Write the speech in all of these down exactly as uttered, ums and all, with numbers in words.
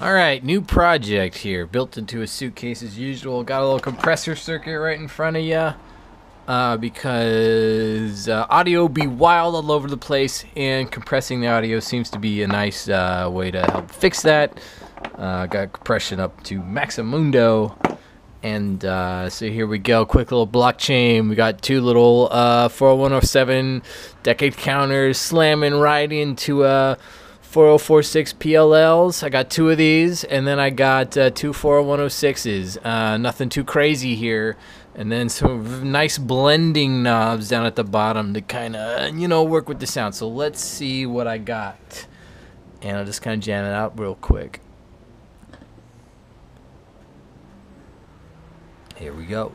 Alright, new project here, built into a suitcase as usual. Got a little compressor circuit right in front of you, uh, because uh, audio be wild all over the place, and compressing the audio seems to be a nice uh, way to help fix that. Uh, got compression up to maximundo, and uh, so here we go. Quick little blockchain. We got two little uh, four oh one oh seven decade counters slamming right into a four oh four six P L Ls. I got two of these, and then I got uh, two four oh one oh sixes. Uh, nothing too crazy here. And then some nice blending knobs down at the bottom to kind of, you know, work with the sound. So let's see what I got. And I'll just kind of jam it out real quick. Here we go.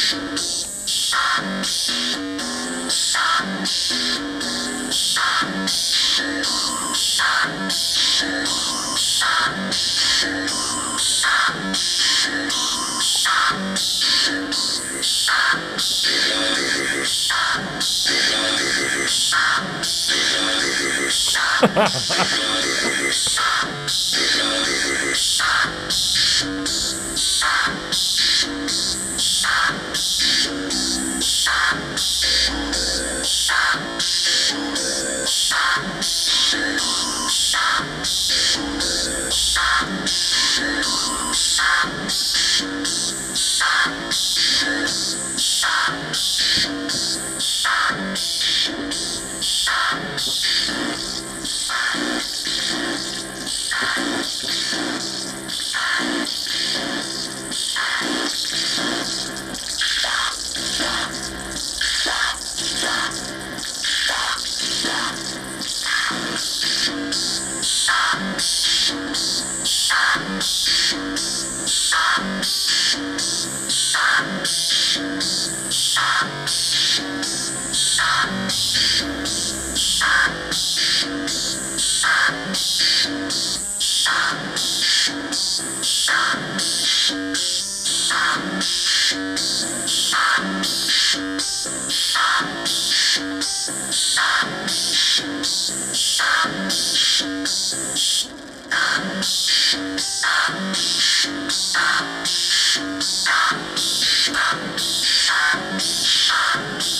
Bye.